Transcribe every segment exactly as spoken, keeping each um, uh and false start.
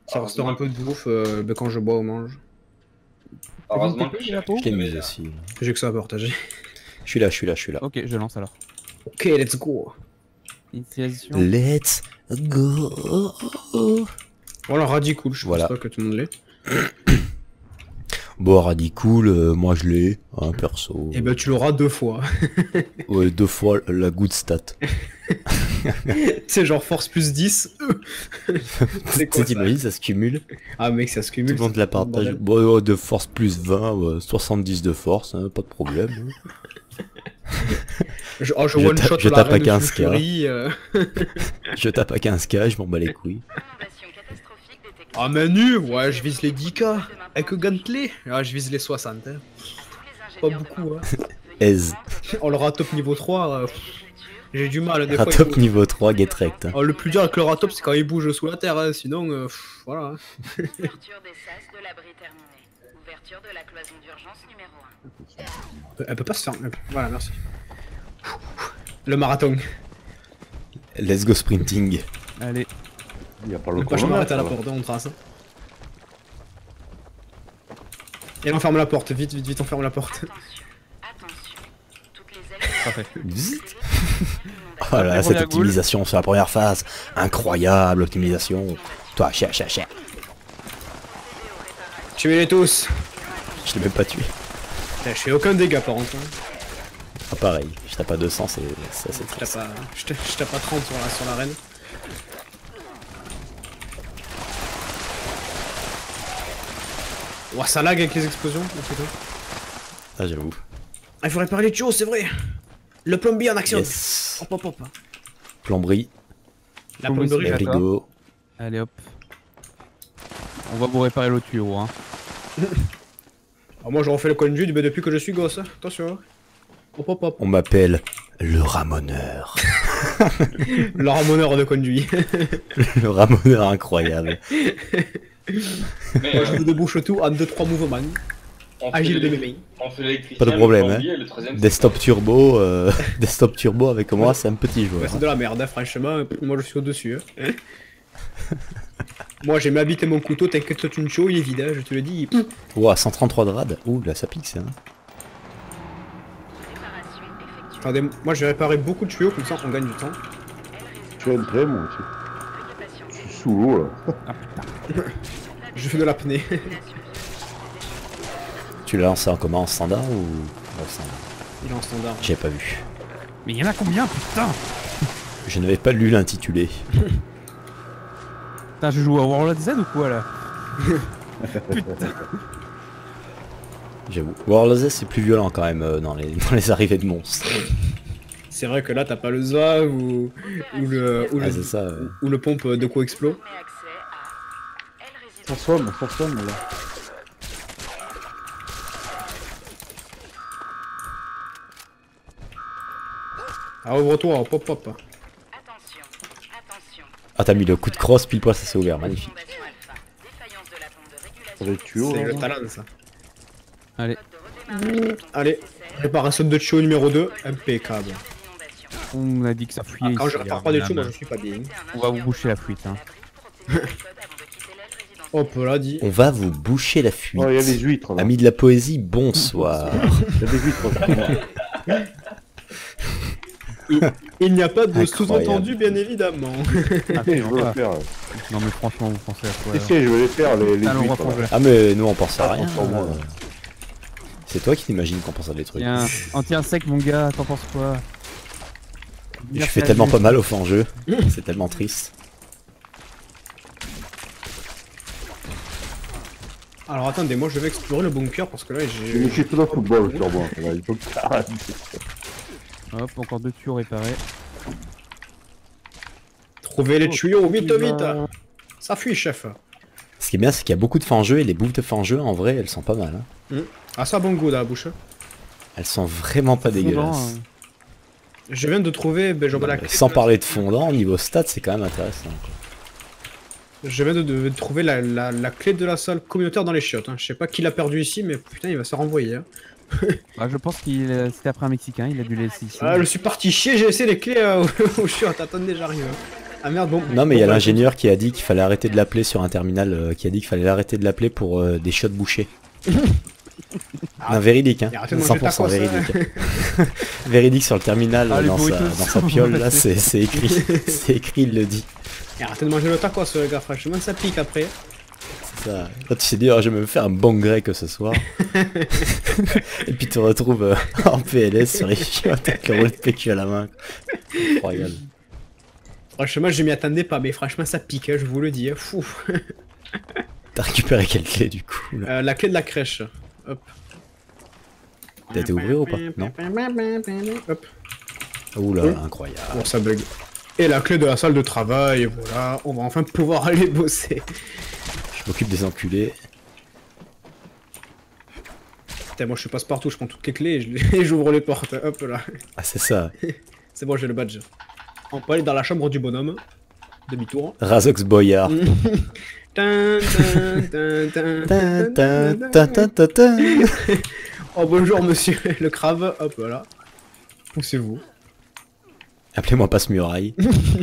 Ça restaure un peu de bouffe euh, ben, quand je bois ou mange. Heureusement que la peau. Je l'ai mise aussi. J'ai que ça à partager. Je suis là, je suis là, je suis là. Ok, je lance alors. Ok, let's go. Initialisation. Let's go. Voilà, radicool, je Voilà. pense pas que tout le monde l'ait. Bon, Radicool, euh, moi je l'ai, hein, perso. Et ben tu l'auras deux fois. Ouais, deux fois la good stat. C'est genre force plus dix. C'est quoi ça? T'imagines, ça se cumule. Ah mec, ça se Tout cumule. le monde la partage. Bon, ouais, de force plus vingt, ouais, soixante-dix de force, hein, pas de problème. Je, oh, je Je one tape- shot je la tape à reine de quinze K. Fury, euh. Je tape à quinze K, je m'en bats les couilles. Ah Manu, ouais, je vise les dix K. Avec Gantley, ah, je vise les soixante. Hein. Pas beaucoup, hein. Aise. Oh, le ratop niveau trois, euh, j'ai du mal. Des fois, Ratop il faut- niveau trois, get wrecked. Hein. Oh, le plus dur avec le ratop, c'est quand il bouge sous la terre, hein. Sinon, euh, pff, voilà. Hein. Ouverture des sas de l'abri terminée. Ouverture de la cloison d'urgence numéro un. Elle peut pas se faire. elle peut- Voilà, merci. Le marathon. Let's go sprinting. Allez. Il y a pas le Même pas, je m'arrête à la ça va. porte, on trace. Et on ferme la porte, vite, vite, vite, on ferme la porte. Attention, attention. Toutes les ailes Parfait. Vite. inondations. Oh là là, Les cette premières goules. optimisation sur la première phase. Incroyable optimisation. Toi, chien, chien, chien. Tuez-les tous. Je l'ai même pas tué. Putain, je fais aucun dégât par contre. Hein. Ah pareil, je tape à deux cents, c'est ça, c'est Je tape triste. à, je tape- je tape à trente sur la, sur la reine. Ouah, ça lag avec les explosions. oh, putain. Ah j'avoue. Ah, il faut réparer les tuyaux, c'est vrai. Le plombier en action. Yes. Hop, hop, hop. Plomberie, La Plomberie, plomberie, c'est je- d'accord. frigo. Allez hop. On va vous réparer le tuyau, hein. Ah, moi, je refais le conduit mais depuis que je suis gosse. hein. Attention. Hop, hop, hop. On m'appelle le ramoneur. Le ramoneur de conduit. Le ramoneur incroyable. Mais Moi, je euh, vous débouche tout en deux trois mouvements. on fait Agile de mes l'é- mains. on fait l'électricien, Pas de le problème, plombier hein. et le troisième, c'est Desktop turbo, euh, desktop turbo avec moi, c'est un petit Ouais, joueur. c'est de la merde, hein, franchement. Moi, je suis au-dessus. Hein. Moi, j'ai mis habité mon couteau. T'inquiète, tu une show, il est vide. hein, je te le dis. Ouah, cent trente-trois de rad. Ouh, là ça pique ça. Hein. Réparation effectuée. Attendez, moi, je vais réparer beaucoup de tuyaux, comme ça, on gagne du temps. Je suis entré moi aussi. Veuillez patienter. Je suis sous l'eau là. Je fais de l'apnée. Tu l'as lancé en comment, en standard ou en standard? Il est en standard. J'ai pas vu. Mais il y en a combien, putain? Je n'avais pas lu l'intitulé. Putain, je joue à World Z ou quoi là? Putain. J'avoue. World Z c'est plus violent quand même euh, dans, les, dans les arrivées de monstres. C'est vrai que là, t'as pas le zouave ou, ou le, ou Ah le, c'est ça. ouais. ou le pompe de co explo. Mais accès à Elle résidence. Transforme, transforme là. Ah, ouvre-toi, hop, hop, hop. Attention, attention. Ah t'as mis le coup de crosse, pile poil ça s'est ouvert, magnifique. Fondation Alpha. Défaillance de la pompe de régulation. Sur les tuyaux C'est là. le talent, ça. Allez, Code de redémarrage de pompe Allez, nécessaire. réparation de tuyau numéro deux, impeccable. Inondation. on a dit que ça Ah, fuyait quand je ici, répare hein, pas des madame. tuyaux, moi, je suis pas bien. On va vous boucher la fuite, hein. Hop, là, dit. On va vous boucher la fuite. Oh, il y a les huîtres là. Amis de la poésie, bonsoir. Il y a des huîtres là. Il n'y a pas de Incroyable. sous-entendu, bien évidemment. Ah, Je veux pas. les faire. Non mais franchement, vous pensez à quoi Si, alors? si, je vais les faire les, les Allons, on huîtres. reprend le là. jeu. Ah mais nous on pense à Ah, rien. pour moi, euh. ouais. C'est toi qui t'imagines qu'on pense à des trucs. Tiens, anti-insecte mon gars, t'en penses quoi? Je Merci fais à tellement lui. pas mal au fan-jeu. C'est tellement triste. Alors attendez, moi je vais explorer le bunker parce que là J'ai j'ai. mis tout le football sur moi. Là, il faut que ça arrête. Hop, encore deux tuyaux réparés. Trouver les tuyaux, vite, vite. Ça fuit, chef. Ce qui est bien, c'est qu'il y a beaucoup de fan-jeux et les bouffes de fan-jeux, en vrai, elles sont pas mal. Hein. Ah, ça a bon goût dans la bouche. Elles sont vraiment pas dégueulasses. Fondant, Je viens de trouver, ben, j'en vois la clé. Sans parler de fondant, niveau stats, c'est quand même intéressant. quoi. Je viens de, de trouver la, la, la clé de la salle communautaire dans les chiottes. Hein. Je sais pas qui l'a perdu ici, mais putain, il va se renvoyer. Hein. Bah, je pense qu'il euh, c'était après un Mexicain, il a dû laisser ici. Ah, je suis parti chier, j'ai laissé les clés euh, aux chiottes. Attendez, j'arrive. Ah merde, bon. Non mais il y a bon, bah, l'ingénieur qui a dit qu'il fallait arrêter de l'appeler sur un terminal, euh, qui a dit qu'il fallait arrêter de l'appeler pour euh, des shots bouchés. Non, véridique, hein. Et arrêtez de manger cent le pour cent tacos, hein. véridique. Hein. Véridique sur le terminal, Ah, les dans, sa, burritos. dans sa piole, là, c'est c'est écrit. C'est écrit, il le dit. Et arrêtez de manger le tacos, les gars, franchement, ça pique après. C'est ça. Quand tu sais dire, je vais me faire un bon grec ce soir. Et puis tu te retrouves euh, en P L S sur les chiottes avec le rouleau de P Q à la main. Incroyable. Franchement, je m'y attendais pas, mais franchement, ça pique, hein, je vous le dis. Hein. Fou. T'as récupéré quelle clé du coup là? Euh, la clé de la crèche. Hop. T'as été ouvrir ou pas? Non. Hop. Oula, Oui. incroyable. Bon, ça bug. Et la clé de la salle de travail, voilà. On va enfin pouvoir aller bosser. Je m'occupe des enculés. Putain, moi je passe partout, je prends toutes les clés et je- et j'ouvre les portes. Hop là. Ah c'est ça. C'est bon, j'ai le badge. On peut aller dans la chambre du bonhomme. Demi-tour. Razox Boyard. Tin, tin, tin, tin, Ta, tin, ta, tin, ta, tin. ta, ta, ta. Oh bonjour monsieur le crabe. Hop là. Poussez-vous. Appelez-moi Passe-Muraille.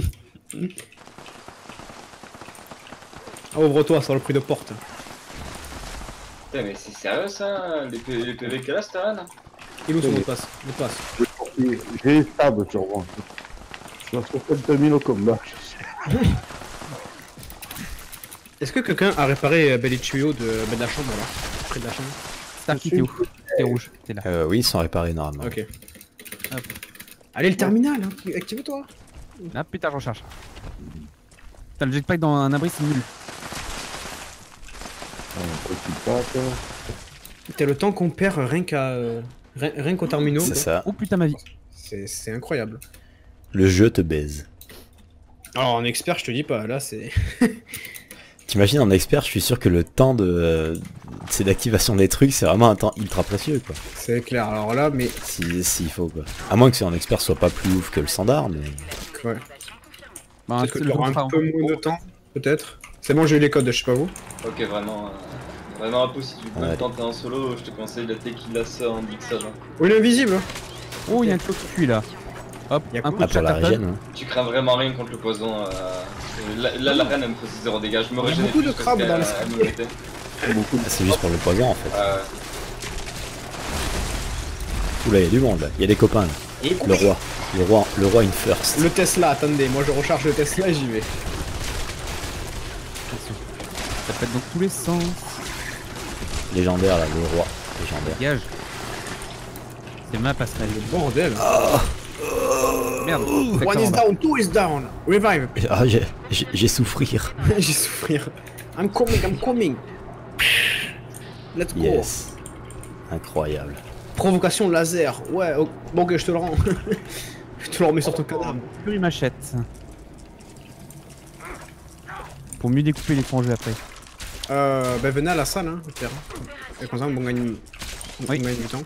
Ah, ouvre-toi sur le prix de porte. Putain, mais c'est sérieux ça? Les, P- les P V qu'elle a, cette arène? Il est où son mot de passe? Mot de passe. J'ai stable sur moi. Je suis à soixante mille au combat. Est-ce que quelqu'un a réparé euh, ben, les tuyaux de, ben, de la chambre là? Près de la chambre. Starky, t'es où? T'es rouge, t'es là. Euh, oui, ils sont réparés normalement. Ok. Hop. Allez, le terminal, hein. Active-toi. Ah putain, je recharge. Putain, le jetpack dans un abri, c'est nul. T'as le temps qu'on perd rien qu'à. euh, rien rien qu'au terminaux. C'est ça. Oh putain, ma vie. C'est c'est incroyable. Le jeu te baise. Alors en expert, je te dis pas, là c'est. T'imagines en expert, je suis sûr que le temps de, euh, c'est d'activation des trucs, c'est vraiment un temps ultra précieux quoi. C'est clair, alors là, mais. Si, s'il faut quoi. À moins que c'est en expert soit pas plus ouf que le standard, mais. Ouais. Bah, Peut-être que c'est tu le auras contrat, un peu hein. moins de temps, peut-être. C'est bon, j'ai eu les codes, je sais pas vous. Ok, vraiment. Euh, vraiment un peu, si tu veux Ouais. le tenter en solo, je te conseille la tequila ça en mixage. Hein. Oh, il est invisible. Oh, il y a un truc qui fuit là. Hop, Y a un quoi coup Ah, de pour la chatterton. régène, hein. Tu crains vraiment rien contre le poison. Euh... Là, là, la reine elle me faisait zéro dégâts. Je me Il y a régénère beaucoup de juste crabes parce dans qu'elle- le elle me mettait. Beaucoup de Ah, c'est juste pour le poison en fait. Euh, Oula, il y a du monde là. Il y a des copains là. Le roi. Le roi, le roi in first. Le Tesla, attendez, moi je recharge le Tesla et j'y vais. Attention. Ça pète dans tous les sens. Légendaire là, le roi. Légendaire. Dégage. C'est ma passerelle. Bordel. Merde. One Secteur is en bas. down, two is down. Revive. Ah, j'ai- j'ai j'ai souffrir. J'ai souffrir. I'm coming, I'm coming. Let's go. Yes. Incroyable. Provocation laser. Ouais, oh, bon, ok, je te le rends. Je te le remets sur ton cadavre. Plus une machette. Pour mieux découper les frangeux après. Euh, ben venez à la salle, hein, au pire. Et comme ça, on gagne, on Oui. gagne du temps.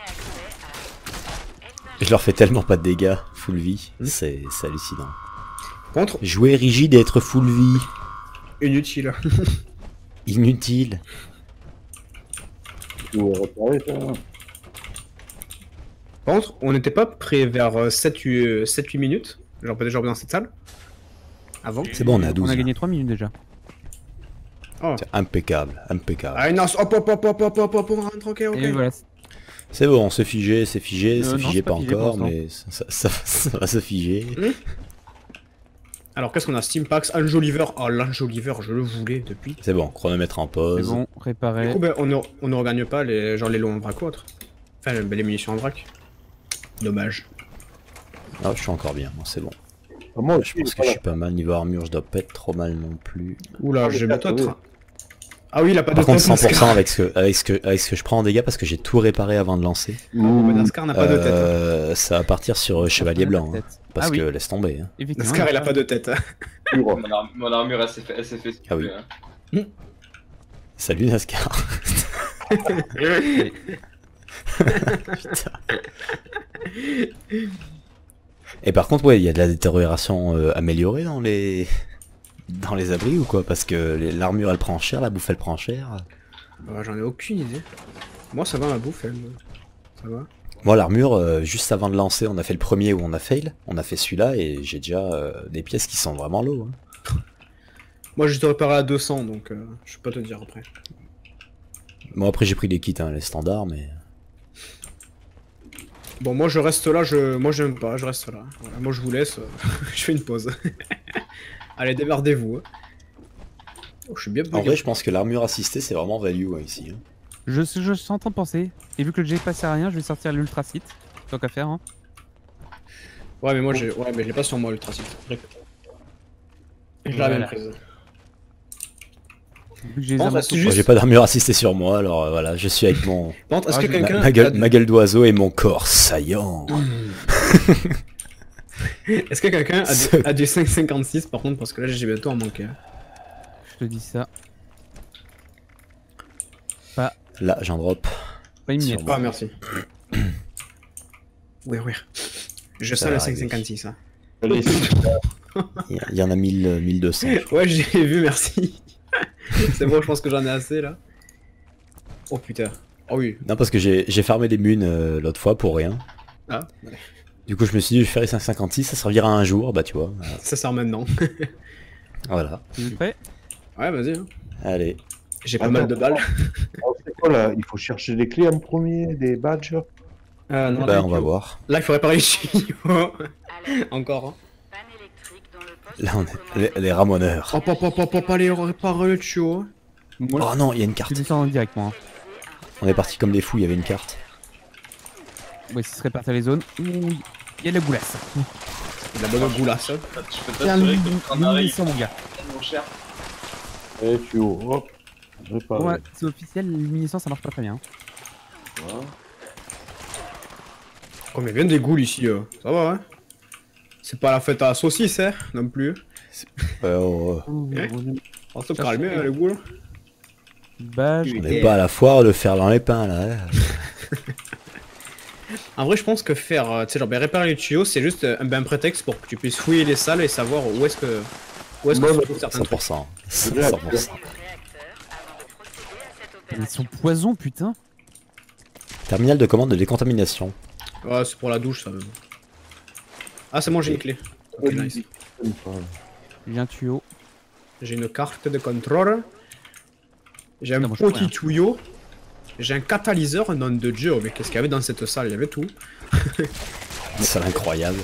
Je leur fais tellement pas de dégâts, full vie. C'est c'est hallucinant. Contre, Jouer rigide et être full vie. inutile. Inutile. Tu veux réparer ça? Par contre, on n'était pas prêt vers sept huit minutes. Genre peut-être genre dans cette salle. Avant. C'est bon, on est à On douze. a là. gagné trois minutes déjà. Oh. C'est impeccable, impeccable. Ah non, hop hop hop hop hop hop hop, on rentre, ok, ok. Et voilà. C'est bon, c'est figé, c'est figé, Euh, c'est non, figé c'est pas pas figé encore, pour mais ça, ça, ça va se figer. Alors qu'est-ce qu'on a? Steampax, Enjoliver. Oh l'Enjoliver, je le voulais depuis. C'est bon, chronomètre en C'est pause. bon, Du réparé. coup, ben, on ne, on ne regagne pas les, genre les lots en vrac ou autre. Enfin, ben, les munitions en vrac. Dommage. Ah, je suis encore bien, bon, c'est bon. Ah, moi, Je pense que je suis pas mal niveau armure, je dois pas être trop mal non plus. Oula, Ah, j'ai mais bientôt oui. être. Ah oui, il a pas Par de contre, tête, cent pour cent Nascar. avec ce, que, avec, ce que, avec ce que je prends en dégâts parce que j'ai tout réparé avant de lancer. Bon, ben, Nascar n'a pas de tête. hein. Euh, ça va partir sur euh, Chevalier Blanc, hein, Peut-être. parce Ah oui. que laisse tomber. Hein. Effectivement. Nascar, il a pas de tête. hein. mon, ar- mon armure elle s'est fait, elle s'est fait Ah oui. stopper, hein. Salut Nascar. Putain. Et par contre, ouais, il y a de la détérioration euh, améliorée dans les dans les abris ou quoi? Parce que les- l'armure elle prend cher, la bouffe elle prend cher. Bah, j'en ai aucune idée. Moi, ça va, ma bouffe, elle. Ça va. Moi, l'armure, euh, juste avant de lancer, on a fait le premier où on a fail. On a fait celui-là et j'ai déjà euh, des pièces qui sont vraiment low. Hein. Moi, je te réparé à deux cents, donc euh, je peux pas te dire après. Bon, après, j'ai pris les kits, hein, les standards, mais... Bon, moi, je reste là, je... moi, j'aime pas, je reste là. Voilà, moi, je vous laisse, euh, je fais une pause. Allez, démerdez-vous. Hein. Oh, je suis bien En bugué. vrai, je pense que l'armure assistée, c'est vraiment value hein, ici. Hein. Je, je suis en train de penser. Et vu que le jetpack sert à rien, je vais sortir l'ultra site. Tant qu'à faire. Hein. Ouais, mais moi, j'ai... Ouais, mais je l'ai pas sur moi, l'ultracite. J'ai la Voilà. même prise. Vu que j'ai les Bon, armes bah, sous- c'est Moi, juste... j'ai pas d'armure assistée sur moi, alors euh, voilà, je suis avec mon... Par contre, est-ce Ah, que je- quelqu'un... ma, ma a gueule, des- ma gueule d'oiseau et mon corps saillant. Est-ce que quelqu'un a, Ce- du- a du cinq cinquante-six par contre, parce que là, j'ai bientôt en manquer. Je te dis ça. Là, j'en drop. Pas une Sur miette. moi. Ah, merci. Oui, oui. Je Ça sens va le cinq arriver. cinquante-six, hein. Allez, Il y, il y en a mille, euh, mille deux cents. Ouais, j'ai vu, merci. C'est bon, je pense que j'en ai assez, là. Oh, putain. Oh oui. Non, parce que j'ai j'ai farmé des munes euh, l'autre fois pour rien. Ah, Du coup, je me suis dit, je vais faire les cinq cinquante-six, ça servira un jour, bah tu vois. euh, ça sert maintenant. Voilà. Tu es prêt? Ouais, vas-y. hein. Allez. J'ai pas Attends. mal de balles. alors, c'est quoi là? Il faut chercher des clés en premier, des badges. Euh, non, Bah, là, on va voir. Là, il faut réparer les tuyaux. Alerte. Encore. Hein. Panne électrique dans le poste Là, on de est commande. les, les ramoneurs. Hop, hop, hop, hop, hop, allez, réparer le tuyau. Oh non, il y a une Tu carte. descends en direct, moi. Hein. On est parti comme des fous, il y avait une carte. Ouais, si se répartir les zones. Ouh, il y a de la goulasse. La bonne goulasse. Je peux Il y a un t'assurer que quand on arrive, munition, mon gars. mon cher. Et tuyau, hop. Réparer. Ouais, c'est officiel, les munitions ça marche pas très bien. Voilà. Oh, mais bien des goules ici. euh. Ça va, hein. C'est pas la fête à la saucisse, hein, non plus. Ouais, oh, oh. On va se calmer, hein, les goules. Bah, je- On n'est pas à la foire de faire dans les pains là. hein. En vrai, je pense que faire, euh, tu sais, genre, ben, réparer les tuyaux, c'est juste euh, un, ben, un prétexte pour que tu puisses fouiller les salles et savoir où est-ce que, où est-ce que Moi, se bah, trouvent certains cent trucs. pour cent. cent pour cent. Le réacteur avant de procéder à cette Ils opération. sont poison, putain. Terminal de commande de décontamination. Ouais, c'est pour la douche, ça. même. Ah, c'est bon, j'ai une clé. Ok, nice. J'ai un tuyau. J'ai une carte de contrôle. J'ai un Ah, moi, je peux petit rien. tuyau. J'ai un catalyseur, un nom de Dieu. Mais qu'est-ce qu'il y avait dans cette salle? Il y avait tout. C'est incroyable.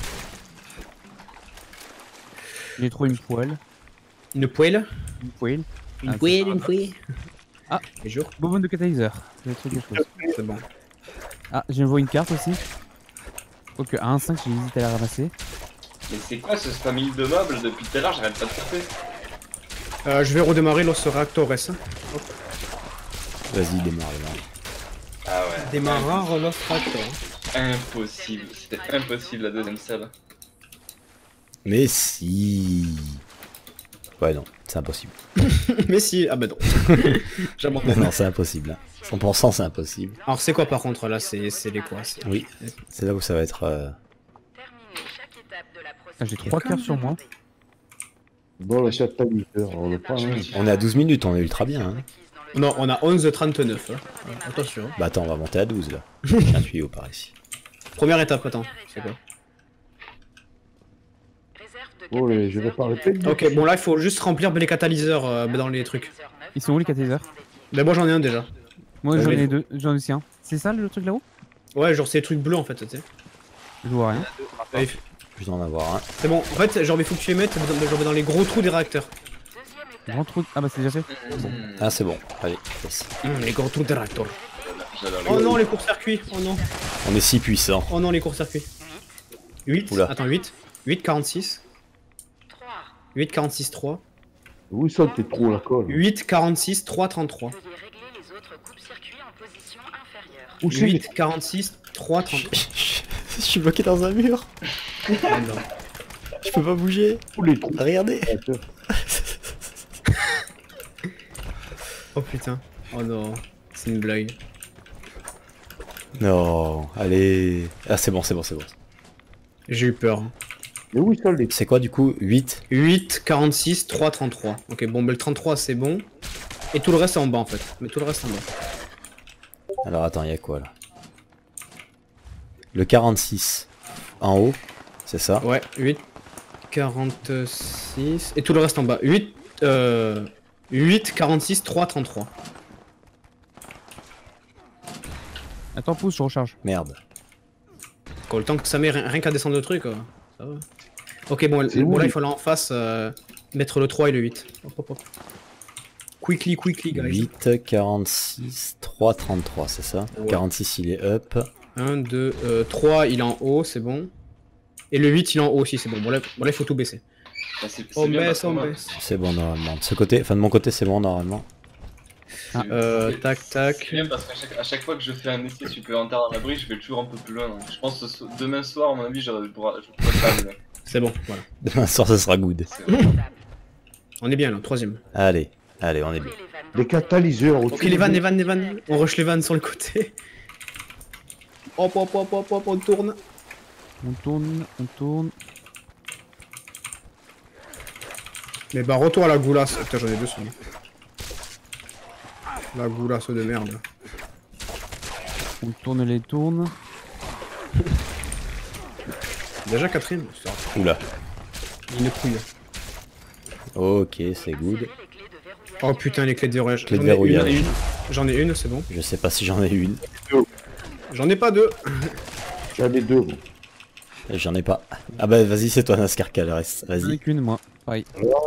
J'ai trouvé une poêle. Une poêle. Une poêle. Une Ah, poêle, une poêle. Ah. Et jure, Bobonne de catalyseur. J'ai trouvé quelque chose. c'est bon. Ah, j'ai vois une carte aussi. Ok, à un cinq, j'ai hésité à la ramasser. Mais c'est quoi ce famille de meubles depuis tout à l'heure? J'arrête pas de taper. Euh, je vais redémarrer Los Reactores. Hein. Vas-y, démarre, démarre. Ah ouais. Démarrer Los Reactores. Impossible. C'était impossible la deuxième salle. Mais si. Ouais, non, c'est impossible. Mais si, ah bah non. J'abandonne. Non, c'est impossible. hein. cent pour cent, c'est impossible. Alors c'est quoi par contre là? C'est c'est les quoi? c'est- Oui, c'est là où ça va être. euh, Terminez chaque étape de la Ah, j'ai procédure. trois cœurs sur moi. Bon, le catalyseur, on le prend. Hein. On est à douze minutes, on est ultra bien. Hein. Non, on a onze trente-neuf. Hein. Euh, Attention. Bah attends, on va monter à douze là. J'ai un tuyau par ici. Première étape, attends. C'est quoi? Oh, les- je vais pas arrêter. Ok, bon là il faut juste remplir les catalyseurs euh, dans les trucs. Ils sont où les catalyseurs? Mais moi j'en ai un déjà. Moi Ouais, j'en mais- ai deux, j'en ai aussi un. C'est ça le truc là-haut? Ouais, genre c'est des trucs bleus en fait, tu sais. Je vois rien. Ouais, Je vais en avoir un. c'est bon, en fait, genre il faut que tu les mettes dans, genre, dans les gros trous des réacteurs. Grand trou. Ah bah c'est déjà fait. Ah, c'est bon. Allez, yes. Hum, les gros trous des réacteurs. J'adore les Oh non, les courts-circuits. Oh non. On est si puissant. Oh non, les courts-circuits. huit. Oula. Attends, huit. huit quarante-six. trois. huit quarante-six trois. Où sont tes trous la colle? huit quarante-six trois trente-trois. Veuillez régler les autres coupes-circuits en position inférieure. Où c'est? huit quarante-six trois trente-trois. Je suis bloqué dans un mur. Ah, non. Je peux pas bouger. Tous les trous. Regardez. Oh putain. Oh non. C'est une blague. Non, allez. Ah, c'est bon, c'est bon, c'est bon. J'ai eu peur. Mais où sont les C'est quoi du coup? huit? huit quarante-six trois trente-trois. Ok, bon, bah, le trente-trois c'est bon. Et tout le reste est en bas en fait. Mais tout le reste en bas. Alors attends, il y a quoi là? Le quarante-six. En haut, c'est ça? Ouais, huit, quarante-six. Et tout le reste en bas. huit, euh, huit, quarante-six, trois, trente-trois. Attends, pousse, je recharge. Merde. Quoi, le temps que ça met rien, rien qu'à descendre le truc, quoi. Ça va. Ok, bon, C'est bon où, là, lui il faut aller en face, euh, mettre le trois et le huit. Hop, hop, hop. Quickly, quickly, guys. huit, quarante-six, trois, trente-trois, c'est ça? Ouais. quarante-six, il est up. un, deux, trois, il est en haut, c'est bon. Et le huit, il est en haut aussi, c'est bon. Bon là, bon, là, il faut tout baisser. Bah, c'est c'est On bien parce baisse, que on moi, baisse. C'est bon normalement. De ce côté, enfin de mon côté, c'est bon normalement. c'est- Euh, c'est- tac, tac. C'est bien parce qu'à chaque, à chaque fois que je fais un essai supplémentaire en abri, je vais toujours un peu plus loin. Donc je pense que ce- demain soir, à mon avis, je pourrai je pourrai le faire. C'est bon, voilà. Demain soir, ça sera good. C'est vrai. On est bien là, troisième. Allez, allez, on est bien. Des catalyseurs Ok, les vannes, les vannes, les vannes. On rush les vannes sur le côté. Hop, hop, hop, hop, hop, on tourne. On tourne, on tourne. Mais bah, retour à la goulasse. Putain, j'en ai deux sur moi. La goulasse de merde. On tourne les tournes. Déjà quatrième. Putain, Oula. une couille. Ok, c'est good. Oh putain, les clés de verrouillage. Clés de J'en ai une verrouillage. et une. J'en ai une, c'est bon. Je sais pas si j'en ai une. J'en ai pas deux. J'en ai deux. Bon. J'en ai pas. Ah bah vas-y, c'est toi Nascar qui a le reste. J'en ai Vas-y. qu'une, moi. Pareil.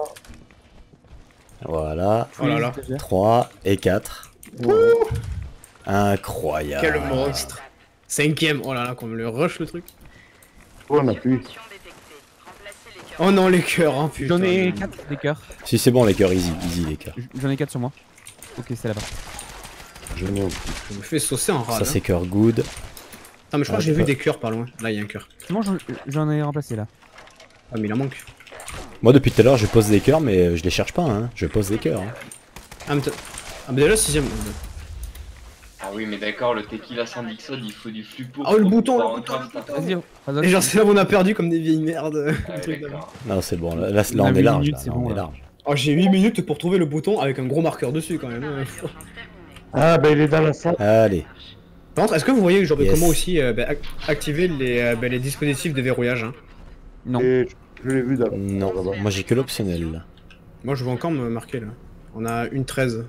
Voilà. Oh là là. trois et quatre. Wow. Incroyable. Quel monstre. Cinquième. Oh là là, comme le rush le truc. Oh, on appuie. Oh non, les cœurs, hein, putain. J'en ai quatre des cœurs. Si c'est bon les cœurs, easy, easy les cœurs. J'en ai quatre sur moi. Ok, c'est là-bas. J'en ai aussi. Je me fais saucer en rade. Ça hein. c'est cœur good. Attends, mais je crois Ah, que j'ai j'ai vu pas- des cœurs pas loin. Là, il y a un cœur. C'est bon, j'en- j'en ai remplacé là. Ah, mais il en manque. Moi depuis tout à l'heure je pose des cœurs mais je les cherche pas hein. Je pose des cœurs. Hein. Ah, mais, t'as- ah, mais déjà, sixième. Ah oui, mais d'accord, le tequila sans Dixon, il faut du flux pour. Ah, le pour bouton, pouvoir le en bouton, craft, le hein. Vas-y, Razok. Et genre, c'est là où on a perdu comme des vieilles merdes. le Ouais, truc d'avant. d'accord. Non c'est bon, là, là, là, On a on est huit large. minutes, Là, c'est là, bon, on est là. large. Oh, j'ai huit minutes pour trouver le bouton avec un gros marqueur dessus quand même. hein. Ah, ben il est dans la salle. Allez. Par contre, est-ce que vous voyez genre, Yes. comment aussi euh, bah, ac- activer les, euh, bah, les dispositifs de verrouillage hein. Non. Et je l'ai vu dans la Non, là-bas. moi j'ai que l'optionnel là. Moi, je veux encore me marquer là. On a une treize.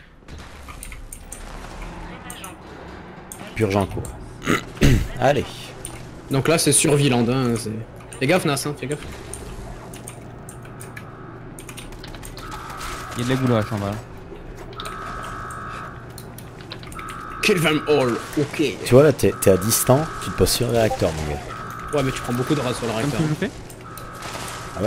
Purge en cours. Allez. Donc là, c'est sur Viland. Hein, c'est- fais gaffe, Nas, hein, fais gaffe. Il y a de la goulasse en bas. Kill them all. Ok. Tu vois là t'es t'es à distance, tu te poses sur le réacteur mon gars. Ouais, mais tu prends beaucoup de rats sur le Comme réacteur. que je fais. Ah ouais.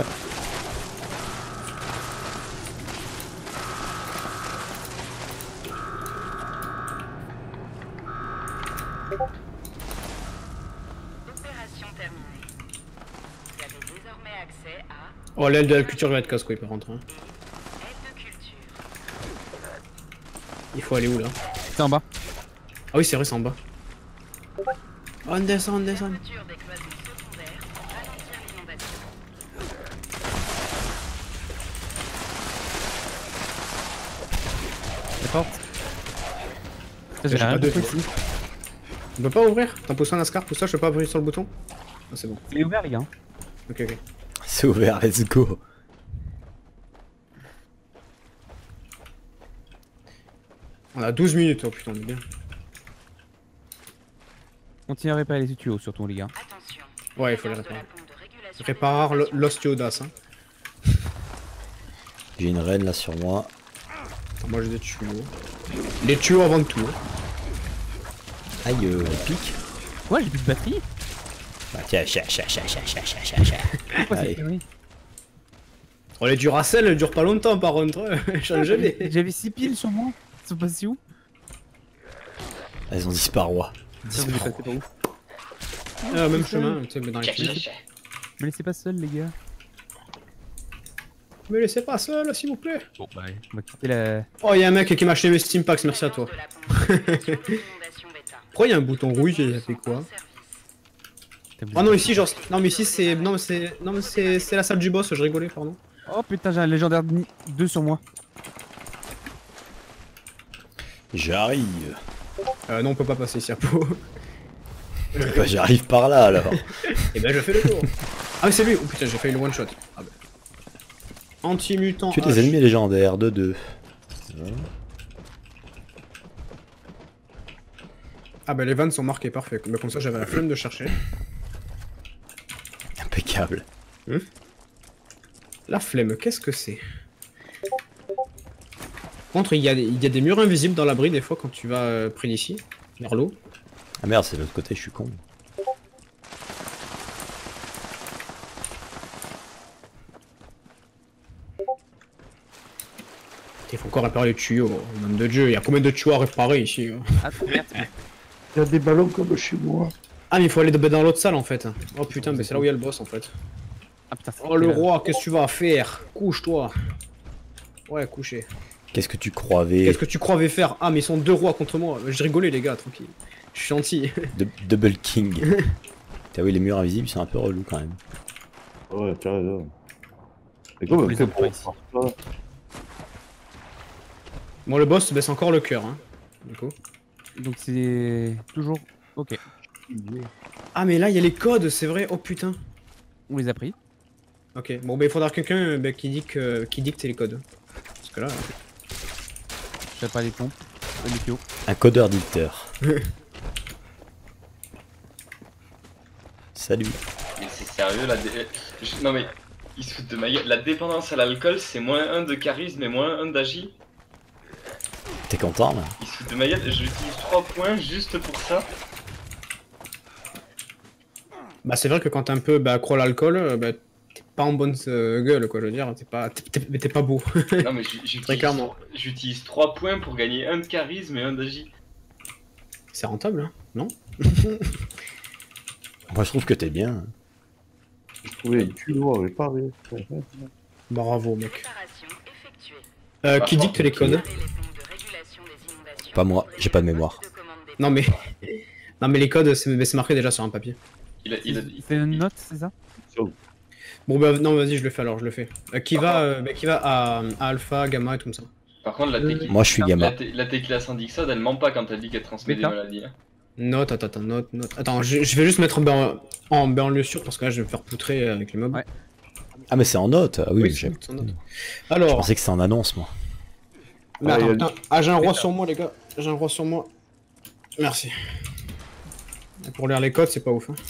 Opération terminée. Vous avez désormais accès à Oh, l'aile de la culture va être casse-couille par contre. Hein. aide de culture. Il faut aller où là? C'est en bas. Ah oui, c'est vrai, c'est en bas. On descend, on descend. Fermeture des cloisons secondaires pour ralentir l'inondation. La porte. Ça, J'ai j'ai rien pas de compris tour. ici. On peut pas ouvrir? T'en poses un Nascar, tout ça, je peux pas appuyer sur le bouton? Ah, c'est bon. Il est ouvert, les gars. Ok, ok. C'est ouvert, let's go. On a douze minutes, oh putain, on est bien. Continuez à réparer les tuyaux, surtout, les gars. Attention. Ouais, il faut les Présence de réparer. la pompe de régulation Réparer le- l'ostiodas. Hein. J'ai une reine là sur moi. Attends, moi j'ai des tuyaux. Les tuyaux avant de tout. hein. Aïe, euh, elle pique. Ouais, j'ai plus de batterie. Bah tiens, chat, chat, chat, chat, chat, chat, chat, chat. Pourquoi Allez. cette connerie? Oh, les Duracell, elles durent pas longtemps par contre. Changez les. J'avais six piles sur moi. Ils sont passés où? Elles ont disparu. Ça, vous les passez par où? Ah, même chemin, tu sais, mais dans les Chais, chais, tuyaux. chais. Me laissez pas seul, les gars. Me laissez pas seul, s'il vous plaît. Bon, bah, on va quitter la. Oh, y'a un mec qui m'a acheté mes Steam Packs, merci à toi. de la pompe de régulation d'inondation bêta. Pourquoi y'a un bouton rouge et il a fait quoi? Service. Oh non, ici, genre. Non, mais ici, c'est. Non, mais c'est. Non, mais c'est c'est la salle du boss, je rigolais, pardon. Oh putain, j'ai un légendaire deux sur moi. J'arrive. Euh, non, on peut pas passer ici à peau. Bah, j'arrive par là alors. Et ben je fais le tour. Ah mais c'est lui. Oh putain, j'ai failli le one shot. Ah ben. Anti-mutant. Tu es des H. ennemis légendaires, deux deux. Ah bah les vannes sont marquées, parfait. Mais comme ça j'avais la flemme de chercher. Impeccable. Hmm la flemme, qu'est-ce que c'est? Par contre, il y, a, il y a des murs invisibles dans l'abri des fois quand tu vas euh, près d'ici, vers l'eau. Ah merde, c'est de l'autre côté, je suis con. Il faut encore réparer les tuyaux, oh, nom de Dieu. Il y a combien de tuyaux à réparer ici? Ah, merde. Il y a des ballons comme chez moi. Ah mais il faut aller dans l'autre salle en fait. Oh putain, mais c'est là où il y a le boss en fait. Ah putain, c'est Oh le quel- roi, qu'est-ce que tu vas faire? Couche-toi. Ouais, couché. Qu'est-ce que tu croyais? Qu'est-ce que tu croyais faire? Ah mais ils sont deux rois contre moi. Je rigolais les gars, tranquille. Je suis gentil. De- Double King. T'as vu, les murs invisibles, c'est un peu relou quand même. Ouais, tu as raison. C'est comme les fait autres pour ici. faire ça. Bon le boss baisse encore le cœur hein. Du coup. Donc c'est toujours ok. Ah mais là il y a les codes, c'est vrai. Oh putain. On les a pris. Ok, bon bah il faudra quelqu'un bah, qui dit que qui dicte les codes. Parce que là. J'ai pas les pompes. euh, Les tuyaux. Un codeur dicteur. Salut. Mais c'est sérieux la dé... je- Non mais, ils se foutent de ma gueule. La dépendance à l'alcool, c'est moins un de charisme et moins un d'agi. T'es content là? Ils se foutent de ma gueule, j'utilise trois points juste pour ça. Bah c'est vrai que quand t'es un peu bah, accro à l'alcool, euh, bah, t'es pas en bonne euh, gueule quoi, je veux dire. T'es pas, t'es- t'es- mais t'es pas beau. Non mais j'u- Très j'utilise clairement. j'utilise trois points pour gagner un de charisme et un d'agi. C'est rentable hein, non? Moi je trouve que t'es bien. Je trouvais le tuyau avait pas réussi. Bravo mec. Préparation effectuée. Euh, qui dicte les codes? Préparer les pompes de régulation des inondations. Pas moi, j'ai pas de mémoire. De commande des Non mais. Non mais les codes c'est c'est marqué déjà sur un papier. Il a, il a, Il fait une note, c'est ça? Bon bah non vas-y je le fais alors, je le fais. Euh, qui va euh, bah, qui va à, à alpha, gamma et tout comme ça. Par contre, la technique. Moi je suis La, gamma. te- la Téclase Dixon, elle ment pas quand elle dit qu'elle transmet Bêta. des maladies. hein. Note, attends, attends, note, note. Attends, je, je vais juste mettre en, ban- en banlieue sûre parce que là je vais me faire poutrer avec les mobs. Ouais. Ah mais c'est en note. Ah oui, Oui, mais c'est j'ai- c'est en note. je Alors, pensais que c'était en annonce moi. mais Ah, attends, il y a- putain. Ah j'ai un roi sur moi les gars, j'ai un roi sur moi. Merci. Et pour lire les codes c'est pas ouf. Hein.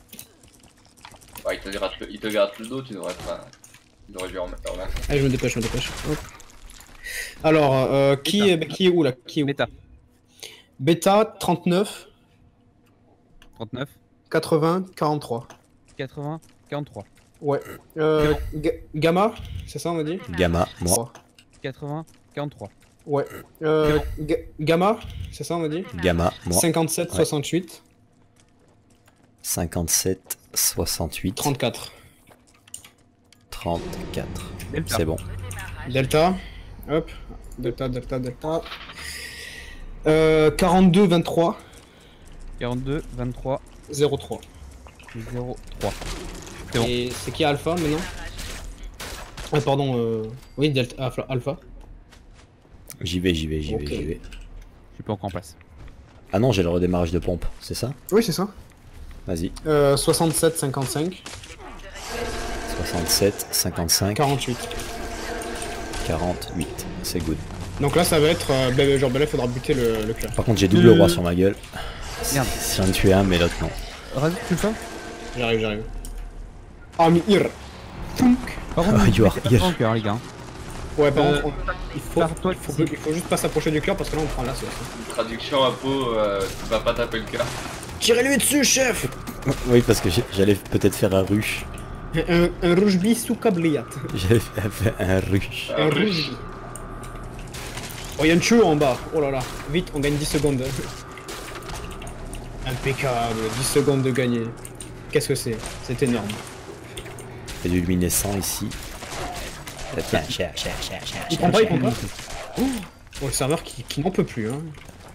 Ouais, il te gratte le, il te gratte le dos, tu devrais être. un- Il aurait dû en remettre. en remettre. Allez je me dépêche, je me dépêche. Hop. Alors, euh, qui, est, bah, qui est où là? Qui est où? Bêta. Bêta trente-neuf, trente-neuf, quatre-vingts, quarante-trois. quatre-vingts, quarante-trois. Ouais. Euh, ga- gamma, c'est ça on a dit? Gamma, moi. trois. quatre-vingts, quarante-trois. Ouais. Euh, ga- gamma, c'est ça on a dit? Gamma, moi. cinquante-sept, Ouais. soixante-huit, cinquante-sept, soixante-huit, trente-quatre. trente-quatre. Delta. C'est bon. Delta, hop, delta, delta, delta. Euh, quarante-deux, vingt-trois, quarante-deux, vingt-trois, zéro trois. zéro trois. C'est bon. Et c'est qui alpha maintenant? Ah pardon, euh... oui, delta, alpha. alpha. J'y vais, j'y vais, j'y Ok. vais, j'y vais. Je suis pas encore en place. Ah non, j'ai le redémarrage de pompe, c'est ça? Oui, c'est ça. Vas-y. Euh, soixante-sept, cinquante-cinq, soixante-sept, cinquante-cinq, quarante-huit. quarante-huit. C'est good. Donc là, ça va être, euh, bah, genre, bah là, il faudra buter le, le cœur. Par contre, j'ai double roi sur ma gueule. Merde. Si j'en ai tué un, mais l'autre non. Rajoute, tu le fais? J'arrive, j'arrive. Ah, mais ir. Tunk. Par contre, Ah, you are mettez pas here. en cœur, les gars. Ouais, par Euh, contre, on- il faut, par toi, il faut, si. il faut juste pas s'approcher du cœur parce que là, on prend la sauce. Une traduction à peau, euh, tu vas pas taper le cœur. Tirez-lui dessus, chef. Oui, parce que j'ai- j'allais peut-être faire un rush. Un, un rouge sous cabliat. J'allais faire un rush. Un Un rush. rouge. Oh, y'a une tuyau en bas. Oh là là. Vite, on gagne dix secondes. Impeccable. dix secondes de gagner. Qu'est-ce que c'est? C'est énorme. Il y a du luminescent ici. Ah, Tiens, cher, cher, cher, cher. Il cher, prend pas, il cher. prend pas. Oh, oh, le serveur qui, qui n'en peut plus. Hein.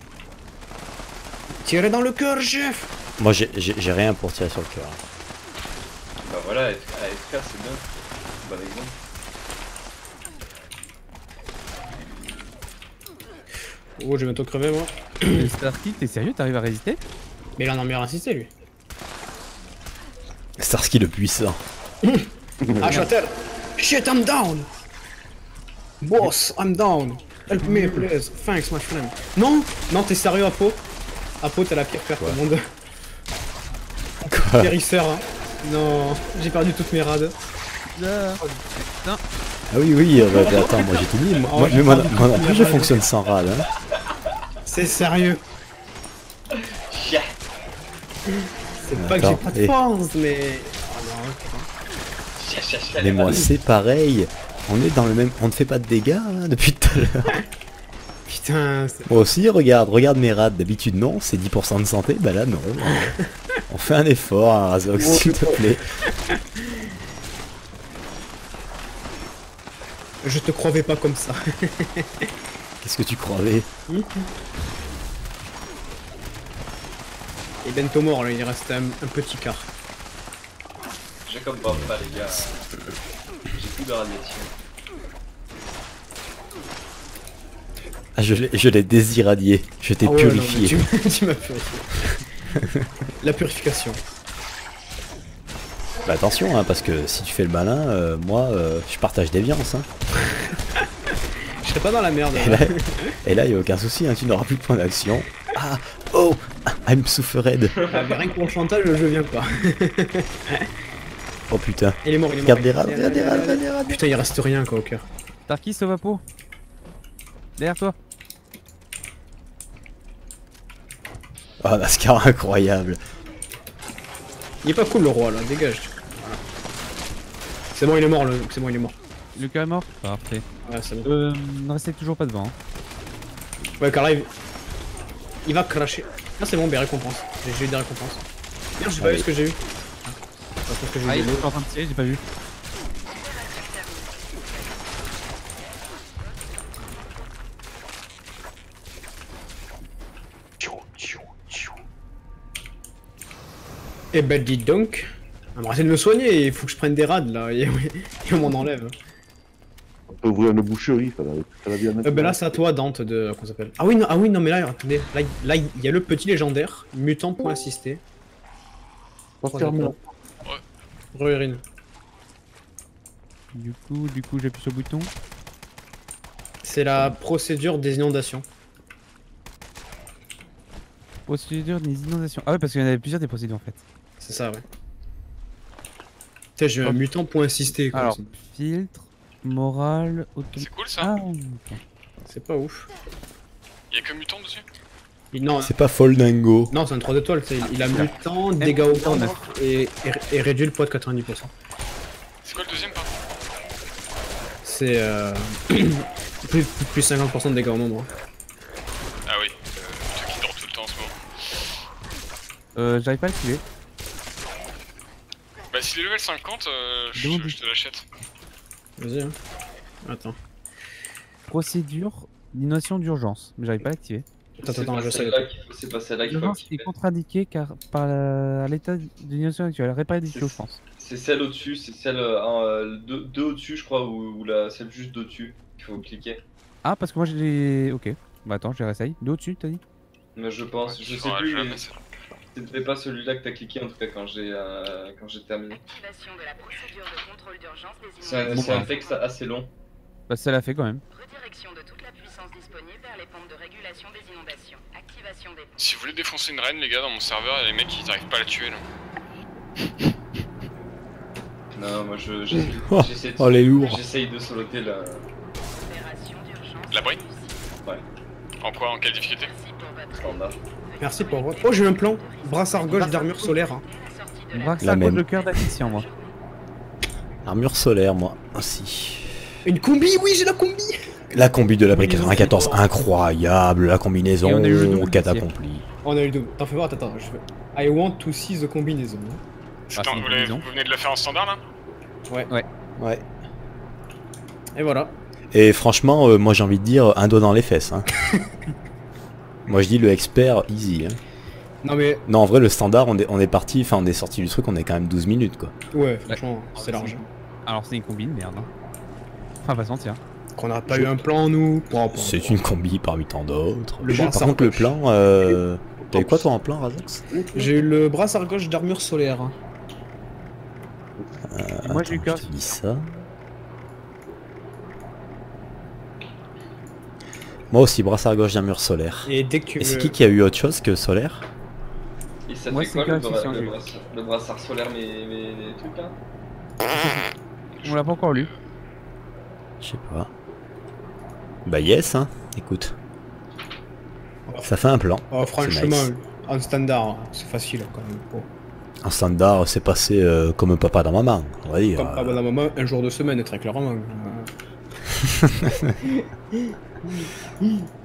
Tirez dans le cœur, chef. Moi, j'ai- j'ai j'ai rien pour tirer sur le cœur. Bah voilà, à F K c'est bien. Bon exemple. Oh, je vais bientôt crever, moi. Mais Starkey, t'es sérieux? T'arrives à résister? Mais il en a mieux insisté lui. Starsky le puissant. Ah, Châtel. Shit, I'm down. Boss, I'm down. Help me, please. Thanks, my friend. Non, non, t'es sérieux, Apo? Apo, t'as la pire perte au monde. Quoi? Périsseur, hein. Non, j'ai perdu toutes mes rades. Ah. Ah oui, oui, euh, bah, attends, moi j'ai tout mis. Moi, Oh, moi, j'ai mais moi, perdu moi non toutes plus, mes je rades. fonctionne sans rad. Hein. C'est sérieux. Chia. C'est pas que j'ai Attends, pas de et- force, mais... Oh non, putain. Chia, chia, chia, Mais les moi balles. c'est pareil. On est dans le même. On ne fait pas de dégâts hein, depuis tout à l'heure. Putain, c'est... Moi aussi, regarde, regarde mes rats. D'habitude, non, c'est dix pour cent de santé. Bah là, non. On fait un effort, hein, Razox, s'il te plaît. Je te croyais pas comme ça. Qu'est-ce que tu croyais? Et Bento mort, là, il reste un, un petit quart. J'ai comme pas, pas les gars. J'ai plus de radiation. Ah, je l'ai je l'ai désirradié. Je t'ai Ah ouais, non, mais purifié. tu m'as- tu m'as purifié. La purification. Bah attention, hein, parce que si tu fais le malin, euh, moi, euh, je partage des viandes. Hein. Je serais pas dans la merde. Et là, et là, y a aucun souci, hein, tu n'auras plus de point d'action. Ah, oh, I'm suffered. Ah, mais rien que pour le chantage, le jeu vient pas. Oh putain. Il est mort, il est mort. Regarde des rats, regarde des rats, regarde des rats. Putain, il reste rien quoi au cœur. Starky, sauve Apo. Derrière toi. Oh, Lascar incroyable. Il est pas cool le roi là, dégage. Voilà. C'est bon, il est mort, le... c'est bon, il est mort. Le cœur est mort. Parfait. Ouais, c'est bon. Euh, ne restez toujours pas devant. Hein. Ouais, car là, il... il va cracher. Ah, c'est bon, des récompenses. J'ai- J'ai eu des récompenses. Merde, j'ai pas Allez. vu ce que j'ai eu. Ah, je pense que j'ai Ah, eu il des est en train de tirer, j'ai pas vu. Eh ben dis donc. On va essayer de me soigner, il faut que je prenne des rades là, et, et on m'en enlève. On peut ouvrir une boucherie, ça va, ça va bien Euh, ben là c'est à toi Dante de... comment ça s'appelle. Ah oui, non, ah oui, non mais là, attendez, là, il- là il y a le petit légendaire, mutant point assisté. Pas fermé. Re-urine. Du coup, du coup, j'appuie sur le bouton. C'est la procédure des inondations. Procédure des inondations. Ah ouais, parce qu'il y en avait plusieurs des procédures en fait. C'est ça, ouais. Tiens, j'ai un Hop. mutant point assisté quoi. Alors, filtre, morale, auto... C'est cool ça. Ah, ok. C'est pas ouf. Y'a que mutant dessus. Il- non, C'est pas Foldingo. non c'est un trois étoiles, c'est- il a mutant, dégâts au temps et, et, et réduit le poids de quatre-vingt-dix pour cent. C'est quoi le deuxième pardon? C'est euh... plus, plus cinquante pour cent de dégâts au nombre. Ah oui, euh, le truc qui dort tout le temps en ce moment. Euh, j'arrive pas à le tuer. Bah s'il est level cinquante, euh, je, Demande- je te l'achète. Vas-y, hein. Attends. Procédure d'innovation d'urgence. Mais j'arrive pas à l'activer. Attends, C'est attends, pas je sais. celle-là qu'il faut- C'est pas celle-là qu'il faut L'urgence est activer. contre-indiquée car par la- à l'état d'innovation actuelle. Réparer des tuyaux, je pense. C'est celle au-dessus, c'est celle euh, un, euh, deux, deux au-dessus, je crois, ou, ou la, celle juste d'au-dessus qu'il faut cliquer. Ah, parce que moi j'ai. Ok. Bah attends, je réessaye. Deux au-dessus, t'as dit? Mais je pense, je sais Faudra plus, jamais, mais ça. c'était pas celui-là que t'as cliqué en tout cas quand j'ai euh, quand j'ai terminé. Activation de la procédure de contrôle d'urgence des C'est un, inondations. c'est un texte assez long. Bah ça l'a fait quand même. Redirection de toute la puissance disponible vers les pompes de régulation des inondations. Activation des pompes. Si vous voulez défoncer une reine les gars dans mon serveur, y a les mecs ils arrivent pas à la tuer là. Non, moi je j'essaie Oh, j'essaie de, oh, les lourds. j'essaye de soloter la. Opération d'urgence. L'abri réussie. Ouais, En quoi? En quelle difficulté? Merci pour votre standard. Merci pour votre... Oh, j'ai eu un plan. Brassard gauche d'armure solaire. hein. La sortie de la Braque La ça même. le cœur d'Affliction, moi. Armure solaire, moi aussi. Une combi, oui, j'ai la combi. La combi de l'abri quatre-vingt-quatorze, incroyable. La combinaison, Et on a eu le double quête aussi. accomplie. On a eu le double. T'en fais voir, attends, attends. Je veux... I want to see the combinaison. Ah, Attends, c'est une vous, l'avez- combinaison. vous venez de le faire en standard là? Ouais. Et voilà. Et franchement, euh, moi j'ai envie de dire un doigt dans les fesses. Hein. Moi je dis le expert easy. Hein. Non mais, Non, en vrai, le standard, on est, on est parti, enfin on est sorti du truc, on est quand même douze minutes quoi. ouais, franchement, c'est large. Alors c'est une combine, merde. hein. Enfin, pas se mentir. Qu'on n'a pas eu un plan, nous. Bon, bon, C'est bon. une combi parmi tant d'autres. Le Par brassard contre, le gauche. plan, euh, T'as eu quoi toi en plan, Razox? J'ai eu le brassard gauche d'armure solaire. Et moi j'ai eu Je casse. te dis ça. Moi aussi, brassard gauche d'armure solaire. Et dès que tu Et c'est veux- qui qui a eu autre chose que solaire? Et ça Moi, fait c'est quoi le, Cass, bra- c'est le, Angers. brassard, le brassard solaire, mes, mes, mes trucs là? On l'a pas encore lu. Je sais pas. Bah yes, hein. Écoute. Ça fait un plan. Oh, franchement, nice. en standard, c'est facile quand même. Oh. En standard, c'est passé euh, comme un papa dans maman, on va dire. Comme à la maman, un jour de semaine, très clairement.